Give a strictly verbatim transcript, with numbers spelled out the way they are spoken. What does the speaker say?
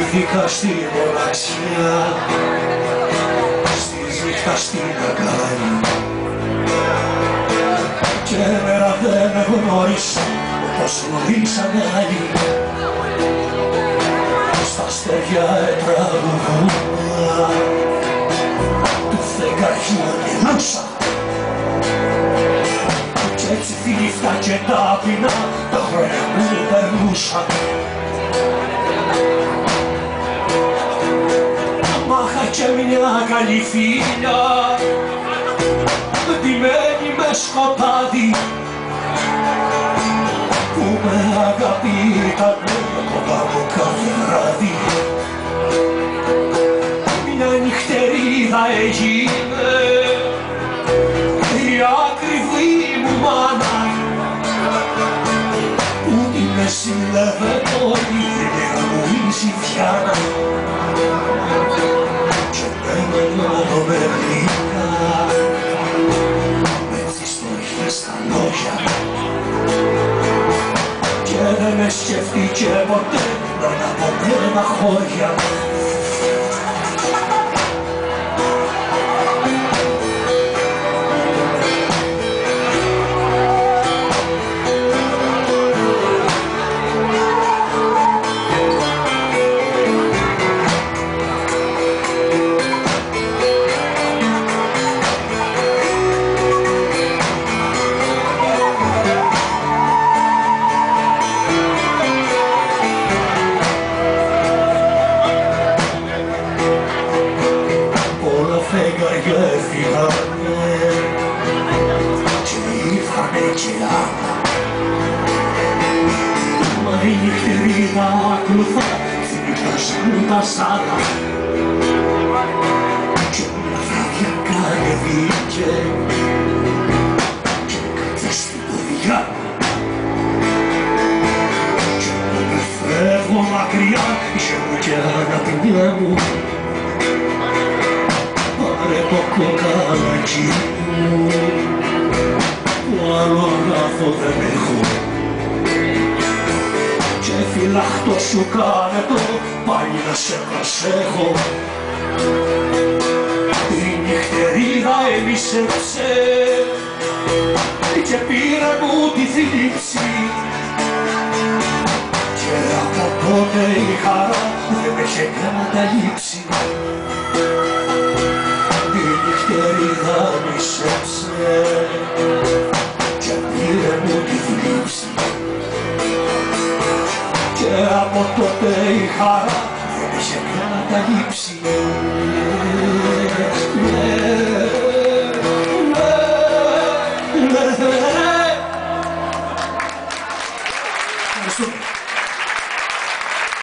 Κοιμήθηκα στη μοναξιά, στη νύχτα στην αγκάλη, και μέρα δεν με γνώρισα όπως γνωρίσανε άλλοι. Στα αστέρια τραγουδούσα, του φεγγαριού μιλούσα, κι έτσι θλίφτα και τάπεινα τα χρόνια μου περνούσα. Μ' είχα και μια καλή φίλια, ντυμένη με σκοτάδι, που με αγαπήτανε κοντά μου κάθε βράδυ. Μια νυχτερίδα έγινε η ακριβή μου μάνα, που τη με σύλλευε πολύ η λίγα μου η ζητιάνα. Και έμενα με γλυκά, με τις στοργές στα λόγια, και δεν με σκεφτήκε ποτέ να από πλέον χώρια. Φεγγάρια έφυγανε και ήρθανε κι άλλα, μα η νυχτερίδα ακολουθά θυμητάζουν τα σάλα. Κι μια βράδια κατεβήκε και κάτσε στην ποδιά, κι όπου με φεύγω μακριά είχε μου κι αναπνιά μου. Πάρε το κοκαλάκι μου, που άλλο αγαθό δεν έχω, και φυλάχτο σου κάνε το πάλι να σε προσέχω. Η νυχτερίδα εμισέψε και πήρε μου τη θλίψη, και από τότε η χαρά δεν με είχε καταλήψει. Νυχτερίδα μισέψε και πήρε μου τη θλίψη, και από τότε η χαρά δεν είχε καταλήψει.